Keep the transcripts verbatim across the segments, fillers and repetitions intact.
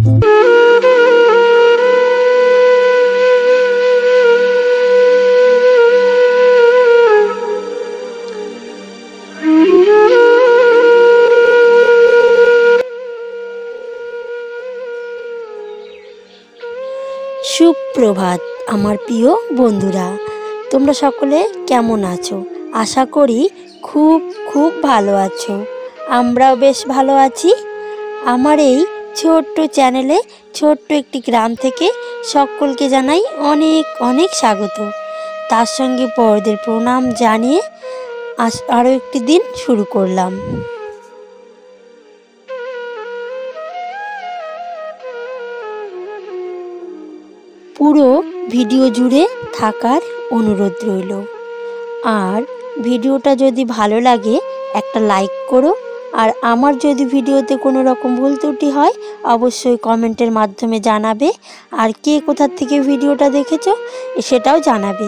সুপ্রভাত আমার প্রিয় বন্ধুরা, তোমরা সকলে কেমন আছো? আশা করি খুব খুব ভালো আছো। আমরাও বেশ ভালো আছি। আমার এই ছোট্ট চ্যানেলে ছোট্ট একটি গ্রাম থেকে সকলকে জানাই অনেক অনেক স্বাগত। তার সঙ্গে বড়দের প্রণাম জানিয়ে আজ আরও একটি দিন শুরু করলাম। পুরো ভিডিও জুড়ে থাকার অনুরোধ রইল। আর ভিডিওটা যদি ভালো লাগে একটা লাইক করো। আর আমার যদি ভিডিওতে কোনো রকম ভুল ত্রুটি হয় অবশ্যই কমেন্টের মাধ্যমে জানাবে। আর কে কোথা থেকে ভিডিওটা দেখেছো সেটাও জানাবে।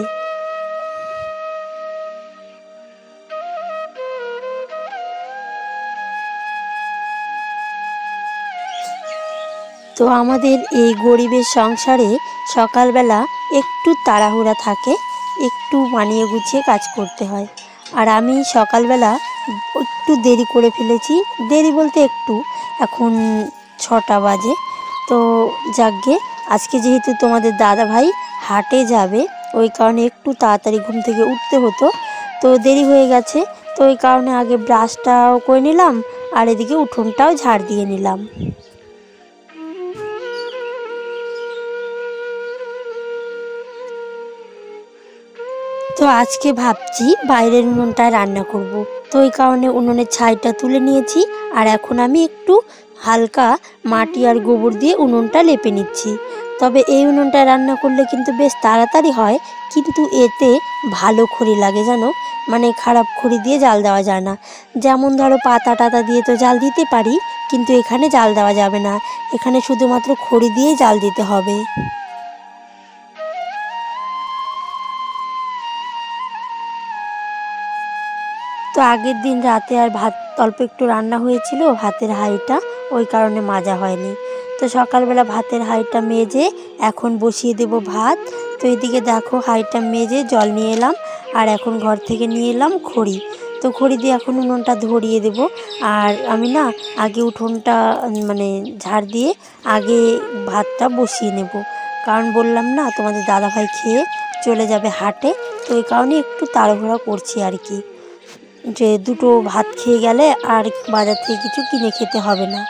তো আমাদের এই গরিবের সংসারে সকালবেলা একটু তাড়াহুড়া থাকে, একটু মানিয়ে গুছিয়ে কাজ করতে হয়। আর আমি সকালবেলা একটু দেরি করে ফেলেছি, দেরি বলতে একটু, এখন ছটা বাজে। তো যাকগে, আজকে যেহেতু তোমাদের দাদা ভাই হাটে যাবে ওই কারণে একটু তাড়াতাড়ি ঘুম থেকে উঠতে হতো, তো দেরি হয়ে গেছে। তো ওই কারণে আগে ব্রাশটাও করে নিলাম আর এদিকে উঠোনটাও ঝাড় দিয়ে নিলাম। তো আজকে ভাবছি বাইরের উনুনটায় রান্না করব। তো ওই কারণে উনুনের ছাইটা তুলে নিয়েছি আর এখন আমি একটু হালকা মাটি আর গোবর দিয়ে উনুনটা লেপে নিচ্ছি। তবে এই উনুনটায় রান্না করলে কিন্তু বেশ তাড়াতাড়ি হয়, কিন্তু এতে ভালো খড়ি লাগে জানো, মানে খারাপ খড়ি দিয়ে জাল দেওয়া যায় না। যেমন ধরো পাতা টাতা দিয়ে তো জাল দিতে পারি, কিন্তু এখানে জাল দেওয়া যাবে না, এখানে শুধুমাত্র খড়ি দিয়েই জাল দিতে হবে। তো আগের দিন রাতে আর ভাত অল্প একটু রান্না হয়েছিল, ভাতের হাঁড়িটা, ওই কারণে মাজা হয়নি। তো সকালবেলা ভাতের হাঁড়িটা মেজে এখন বসিয়ে দেব ভাত। তো এদিকে দেখো হাঁড়িটা মেজে জল নিয়ে এলাম আর এখন ঘর থেকে নিয়ে এলাম খড়ি। তো খড়ি দিয়ে এখন উনুনটা ধরিয়ে দেব। আর আমি না আগে উঠোনটা মানে ঝাড় দিয়ে আগে ভাতটা বসিয়ে নেব, কারণ বললাম না তোমাদের দাদাভাই খেয়ে চলে যাবে হাটে। তো এই কারণে একটু তাড়াহুড়া করছি আর কি, যে দুটো ভাত খেয়ে গেলে আর বাজার থেকে কিছু কিনে খেতে হবে না।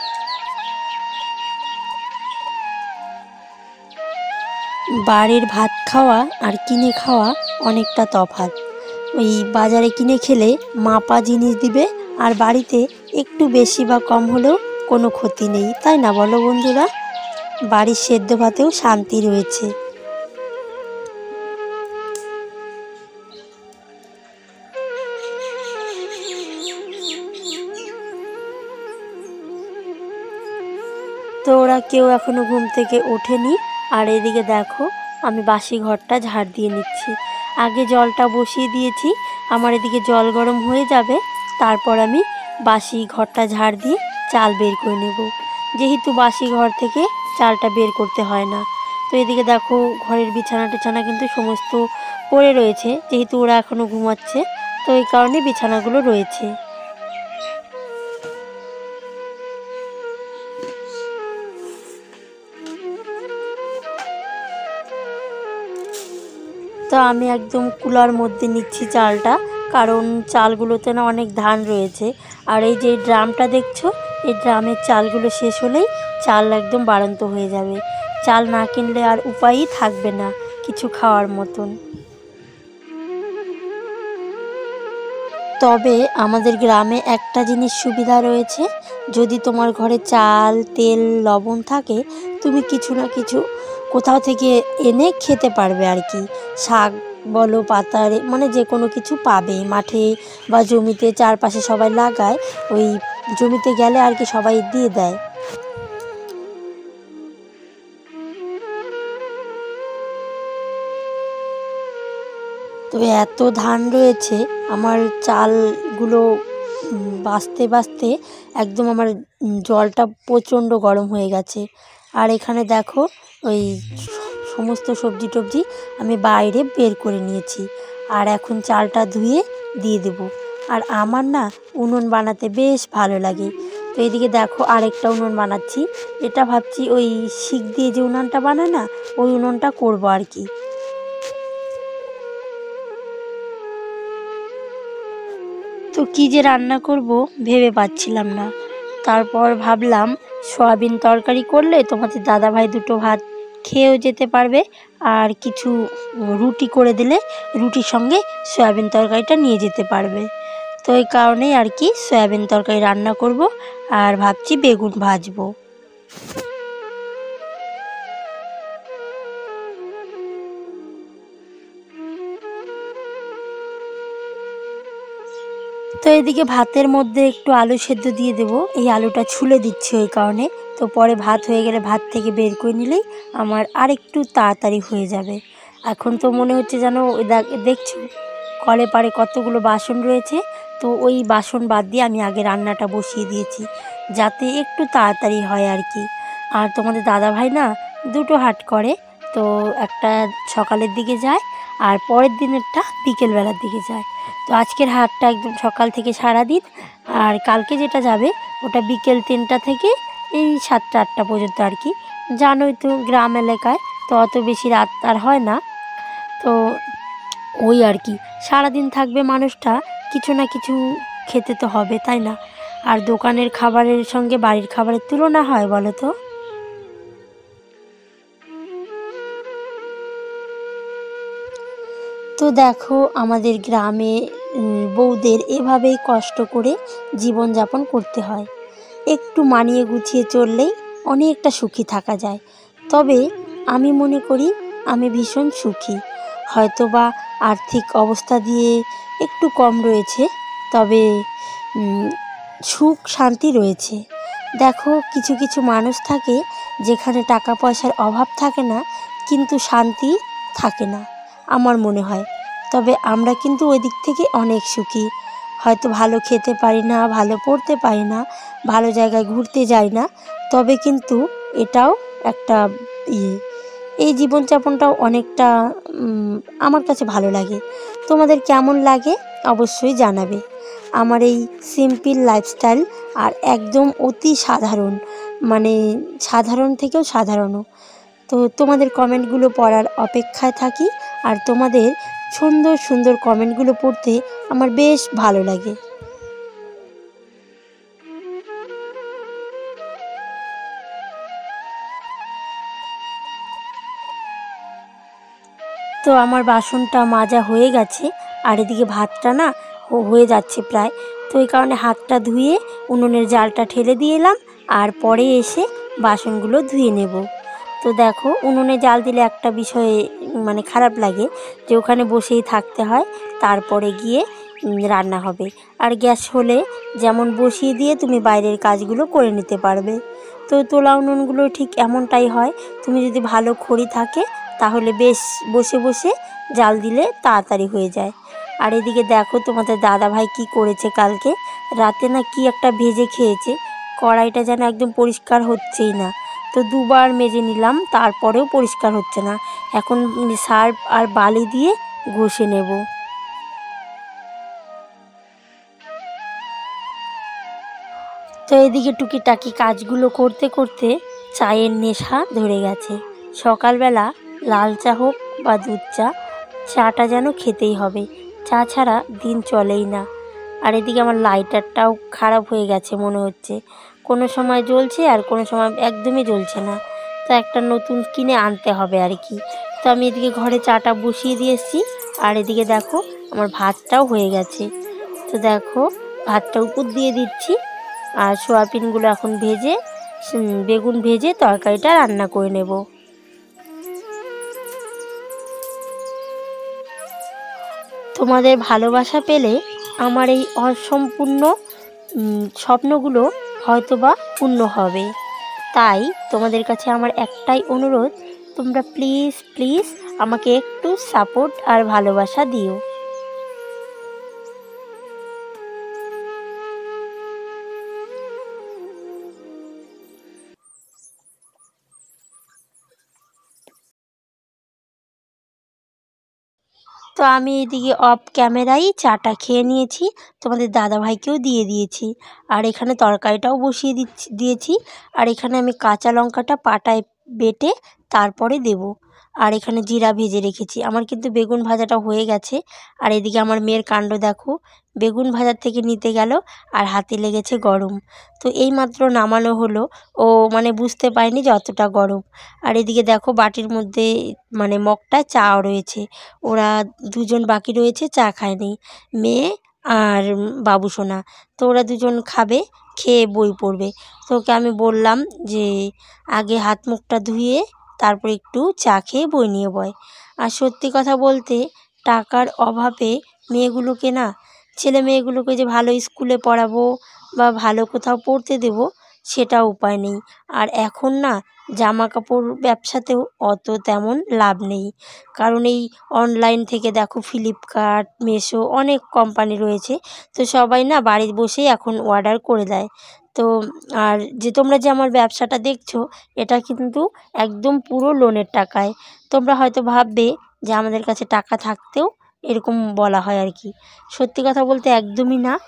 বাড়ির ভাত খাওয়া আর কিনে খাওয়া অনেকটা তফাৎ। ওই বাজারে কিনে খেলে মাপা জিনিস দিবে, আর বাড়িতে একটু বেশি বা কম হলেও কোনো ক্ষতি নেই, তাই না বলো বন্ধুরা? বাড়ির সেদ্ধ ভাতেও শান্তি রয়েছে। তো ওরা কেউ এখনো ঘুম থেকে ওঠেনি। আর এদিকে দেখো আমি বাসি ঘরটা ঝাড় দিয়ে নিচ্ছি। আগে জলটা বসিয়ে দিয়েছি, আমার এদিকে জল গরম হয়ে যাবে, তারপর আমি বাসি ঘরটা ঝাড় দিয়ে চাল বের করে নেব, যেহেতু বাসি ঘর থেকে চালটা বের করতে হয় না। তো এদিকে দেখো ঘরের বিছানা টিছানা কিন্তু সমস্ত পড়ে রয়েছে, যেহেতু ওরা এখনও ঘুমাচ্ছে, তো এই কারণে বিছানাগুলো রয়েছে। তো আমি একদম কুলার মধ্যে নিচ্ছি চালটা, কারণ চালগুলোতে না অনেক ধান রয়েছে। আর এই যে ড্রামটা দেখছো, এই ড্রামের চালগুলো শেষ হলেই চাল একদম বাড়ন্ত হয়ে যাবে। চাল না কিনলে আর উপায়ই থাকবে না কিছু খাওয়ার মতন। তবে আমাদের গ্রামে একটা জিনিস সুবিধা রয়েছে, যদি তোমার ঘরে চাল তেল লবণ থাকে তুমি কিছু না কিছু কোথাও থেকে এনে খেতে পারবে আর কি। শাক বলো পাতার মানে যে কোনো কিছু পাবে, মাঠে বা জমিতে চারপাশে সবাই লাগায়, ওই জমিতে গেলে আর কি সবাই দিয়ে দেয়। তো এত ধান রয়েছে, আমার চালগুলো বাছতে বাছতে একদম আমার জলটা প্রচণ্ড গরম হয়ে গেছে। আর এখানে দেখো ওই সমস্ত সবজি টবজি আমি বাইরে বের করে নিয়েছি। আর এখন চালটা ধুয়ে দিয়ে দেব। আর আমার না উনুন বানাতে বেশ ভালো লাগে। তো এদিকে দেখো আরেকটা উনুন বানাচ্ছি। এটা ভাবছি ওই শিক দিয়ে যে উনুনটা বানায় না, ওই উনুনটা করবো আর কি। তো কী যে রান্না করব ভেবে পাচ্ছিলাম না। তারপর ভাবলাম সয়াবিন তরকারি করলে তোমাদের দাদাভাই দুটো ভাত খেয়েও যেতে পারবে, আর কিছু রুটি করে দিলে রুটির সঙ্গে সয়াবিন তরকারিটা নিয়ে যেতে পারবে। তো এই কারণেই আর কি সয়াবিন তরকারি রান্না করব, আর ভাবছি বেগুন ভাজবো। তো এদিকে ভাতের মধ্যে একটু আলু সেদ্ধ দিয়ে দেবো, এই আলুটা ছুলে দিচ্ছি ওই কারণে। তো পরে ভাত হয়ে গেলে ভাত থেকে বের করে নিলেই আমার আর একটু তাড়াতাড়ি হয়ে যাবে। এখন তো মনে হচ্ছে যেন ওই দেখছো কলে পাড়ে কতগুলো বাসন রয়েছে, তো ওই বাসন বাদ দিয়ে আমি আগে রান্নাটা বসিয়ে দিয়েছি যাতে একটু তাড়াতাড়ি হয় আর কি। আর তোমাদের দাদাভাই না দুটো হাট করে, তো একটা সকালের দিকে যায় আর পরের দিনেরটা বিকেলবেলার দিকে যায়। তো আজকের হাটটা একদম সকাল থেকে সারাদিন, আর কালকে যেটা যাবে ওটা বিকেল তিনটা থেকে এই সাতটা আটটা পর্যন্ত আর কি। জানোই তো গ্রাম এলাকায় তো অত বেশি রাত আর হয় না। তো ওই আর কি সারাদিন থাকবে মানুষটা, কিছু না কিছু খেতে তো হবে তাই না? আর দোকানের খাবারের সঙ্গে বাড়ির খাবারের তুলনা হয় বলো তো? তো দেখো আমাদের গ্রামে বউদের এভাবেই কষ্ট করে জীবনযাপন করতে হয়। একটু মানিয়ে গুছিয়ে চললেই অনেকটা সুখী থাকা যায়। তবে আমি মনে করি আমি ভীষণ সুখী। হয়তোবা আর্থিক অবস্থা দিয়ে একটু কম রয়েছে, তবে সুখ শান্তি রয়েছে। দেখো কিছু কিছু মানুষ থাকে যেখানে টাকা পয়সার অভাব থাকে না কিন্তু শান্তি থাকে না আমার মনে হয়। তবে আমরা কিন্তু ওই দিক থেকে অনেক সুখী। হয়তো ভালো খেতে পারি না, ভালো পড়তে পারি না, ভালো জায়গায় ঘুরতে যাই না, তবে কিন্তু এটাও একটা ইয়ে এই জীবনযাপনটাও অনেকটা আমার কাছে ভালো লাগে। তোমাদের কেমন লাগে অবশ্যই জানাবে। আমার এই সিম্পল লাইফস্টাইল আর একদম অতি সাধারণ, মানে সাধারণ থেকেও সাধারণও। তো তোমাদের কমেন্টগুলো পড়ার অপেক্ষায় থাকি, আর তোমাদের সুন্দর সুন্দর কমেন্টগুলো পড়তে আমার বেশ ভালো লাগে। তো আমার বাসনটা মাজা হয়ে গেছে, আর এদিকে ভাতটা না হয়ে যাচ্ছে প্রায়। তো এই কারণে হাতটা ধুয়ে উনুনের জালটা ঠেলে দিয়ে এলাম, আর পরে এসে বাসনগুলো ধুয়ে নেব। তো দেখো উনুনে জাল দিলে একটা বিষয়ে মানে খারাপ লাগে যে ওখানে বসেই থাকতে হয়, তারপরে গিয়ে রান্না হবে। আর গ্যাস হলে যেমন বসিয়ে দিয়ে তুমি বাইরের কাজগুলো করে নিতে পারবে। তো তোলা উনুনগুলো ঠিক এমনটাই হয়, তুমি যদি ভালো খড়ি থাকে তাহলে বেশ বসে বসে জাল দিলে তাড়াতাড়ি হয়ে যায়। আর এদিকে দেখো তোমাদের দাদাভাই কি করেছে, কালকে রাতে না কি একটা ভেজে খেয়েছে, কড়াইটা যেন একদম পরিষ্কার হচ্ছেই না। তো দুবার মেজে নিলাম তারপরেও পরিষ্কার হচ্ছে না। এখন সার্ফ আর বালি দিয়ে ঘষে নেব। তো এদিকে টুকিটাকি কাজগুলো করতে করতে চায়ের নেশা ধরে গেছে। সকালবেলা লাল চা হোক বা দুধ চা, চাটা যেন খেতেই হবে, চা ছাড়া দিন চলেই না। আর এদিকে আমার লাইটারটাও খারাপ হয়ে গেছে মনে হচ্ছে, কোনো সময় জ্বলছে আর কোনো সময় একদমই জ্বলছে না। তো একটা নতুন কিনে আনতে হবে আর কি। তো আমি এদিকে ঘরে চাটা বসিয়ে দিয়ে এসেছি, আর এদিকে দেখো আমার ভাতটাও হয়ে গেছে। তো দেখো ভাতটা উপর দিয়ে দিচ্ছি, আর সোয়াবিনগুলো এখন ভেজে বেগুন ভেজে তরকারিটা রান্না করে নেব। তোমাদের ভালোবাসা পেলে আমার এই অসম্পূর্ণ স্বপ্নগুলো হয়তোবা পূর্ণ হবে। তাই তোমাদের কাছে আমার একটাই অনুরোধ, তোমরা প্লিজ প্লিজ আমাকে একটু সাপোর্ট আর ভালোবাসা দিও। তো আমি এদিকে অফ ক্যামেরায় চাটা খেয়ে নিয়েছি, তোমাদের দাদাভাইকেও দিয়ে দিয়েছি। আর এখানে তরকারিটাও বসিয়ে দিচ্ছি দিয়েছি আর এখানে আমি কাঁচা লঙ্কাটা পাটায় বেটে তারপরে দেব। আর এখানে জিরা ভেজে রেখেছি। আমার কিন্তু বেগুন ভাজাটা হয়ে গেছে। আর এদিকে আমার মেয়ের কাণ্ড দেখো, বেগুন ভাজার থেকে নিতে গেল আর হাতে লেগেছে গরম। তো এইমাত্র নামানো হলো, ও মানে বুঝতে পারেনি যে অতটা গরম। আর এদিকে দেখো বাটির মধ্যে মানে মগটা চাও রয়েছে, ওরা দুজন বাকি রয়েছে চা খায়নি, মেয়ে আর বাবুসোনা। তো ওরা দুজন খাবে, খেয়ে বই পড়বে। তো ওকে আমি বললাম যে আগে হাত মুখটা ধুয়ে তারপর একটু চা খেয়ে বই নিয়ে বয়। আর সত্যি কথা বলতে টাকার অভাবে মেয়েগুলোকে না, ছেলে মেয়েগুলোকে যে ভালো স্কুলে পড়াবো বা ভালো কোথাও পড়তে দেব সেটা উপায় নেই। আর এখন না জামা কাপড় ব্যবসাতেও অত তেমন লাভ নেই, কারণ এই অনলাইন থেকে দেখো ফ্লিপকার্ট, মিশো অনেক কোম্পানি রয়েছে। তো সবাই না বাড়ি বসেই এখন অর্ডার করে দেয়। তো আর যে তোমরা যে আমার ব্যবসাটা দেখছো এটা কিন্তু একদম পুরো লোনের টাকায়। তোমরা হয়তো ভাববে যে আমাদের কাছে টাকা থাকতেও এরকম বলা হয় আর কি। সত্যি কথা বলতে একদমই না।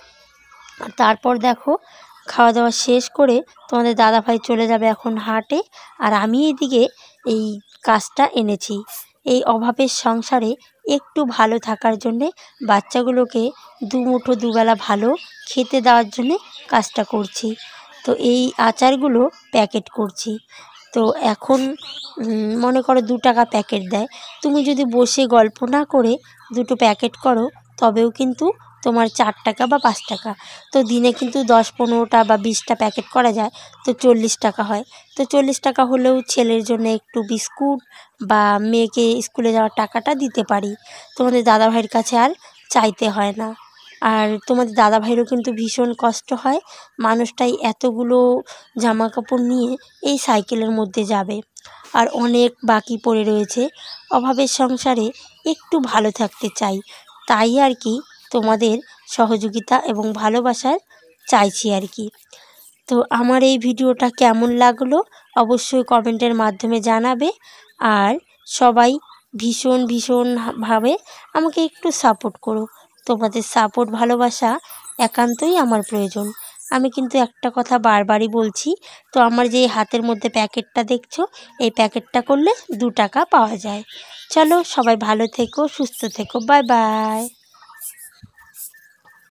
আর তারপর দেখো খাওয়া দাওয়া শেষ করে তোমাদের দাদাভাই চলে যাবে এখন হাটে, আর আমি এদিকে এই কাজটা এনেছি। এই অভাবের সংসারে একটু ভালো থাকার জন্যে, বাচ্চাগুলোকে দুমুঠো দুবেলা ভালো খেতে দেওয়ার জন্যে কাজটা করছি। তো এই আচারগুলো প্যাকেট করছি। তো এখন মনে করো দু টাকা প্যাকেট দেয়, তুমি যদি বসে গল্প না করে দুটো প্যাকেট করো তবেও কিন্তু তোমার চার টাকা বা পাঁচ টাকা। তো দিনে কিন্তু দশ পনেরোটা বা বিশটা প্যাকেট করা যায়, তো চল্লিশ টাকা হয়। তো চল্লিশ টাকা হলেও ছেলের জন্য একটু বিস্কুট বা মেয়েকে স্কুলে যাওয়ার টাকাটা দিতে পারি। তোমাদের দাদাভাইয়ের কাছে আর চাইতে হয় না। আর তোমাদের দাদাভাইয়েরও কিন্তু ভীষণ কষ্ট হয়, মানুষটাই এতগুলো জামা কাপড় নিয়ে এই সাইকেলের মধ্যে যাবে, আর অনেক বাকি পড়ে রয়েছে। অভাবের সংসারে একটু ভালো থাকতে চাই, তাই আর কি তোমাদের সহযোগিতা এবং ভালোবাসার চাইছি আর কি। তো আমার এই ভিডিওটা কেমন লাগলো অবশ্যই কমেন্টের মাধ্যমে জানাবে। আর সবাই ভীষণ ভীষণভাবে আমাকে একটু সাপোর্ট করো। তোমাদের সাপোর্ট ভালোবাসা একান্তই আমার প্রয়োজন। আমি কিন্তু একটা কথা বারবারই বলছি, তো আমার যে হাতের মধ্যে প্যাকেটটা দেখছো এই প্যাকেটটা করলে দু টাকা পাওয়া যায়। চলো সবাই ভালো থেকো, সুস্থ থেকো, বাই বাই।